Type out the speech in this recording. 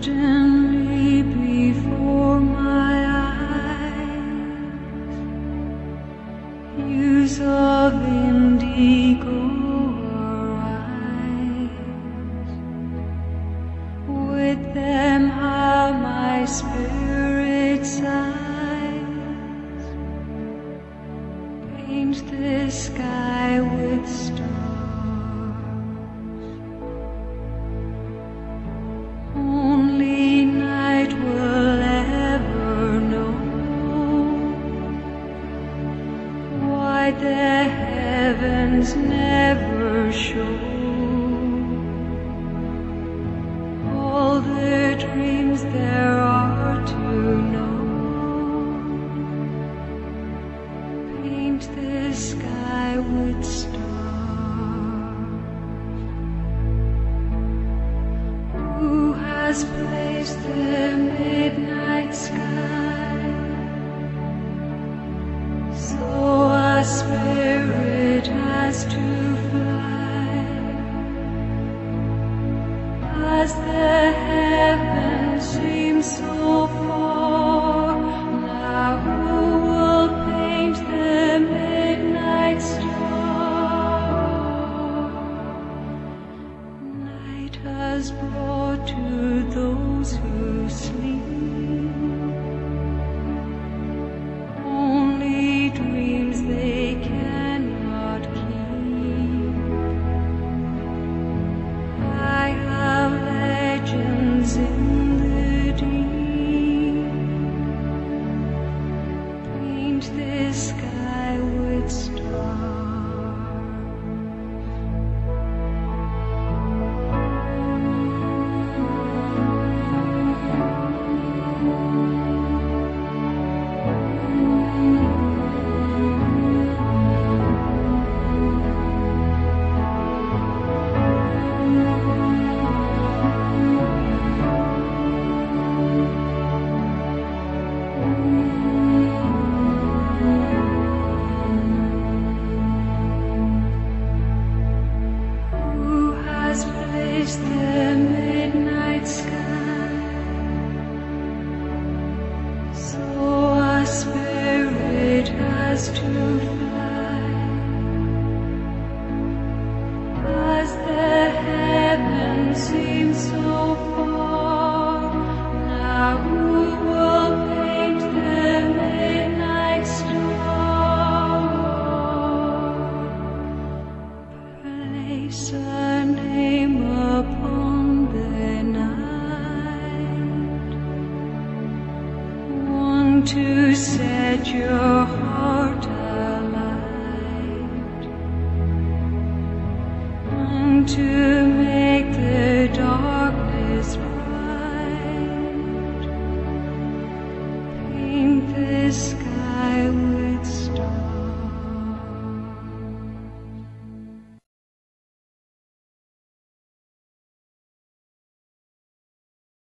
Suddenly before my eyes, hues of indigo arise. With them how my spirit sighs, paint the sky with stars. Only night will ever know why the heavens never show all the dreams there are to know. Paint the sky with stars. Who has placed the midnight sky so a spirit has to fly? As the heavens seem so far, now who will paint the midnight star? Night has brought to those who sleep only dreams they cannot keep. I have legends in the deep. Paint the sky with stars. Who has placed the midnight sky so a spirit has to fly? As the heavens seem so far, now who will paint the midnight star? Place a name upon the night, one to set your heart alight, one to make the darkness bright. Paint the sky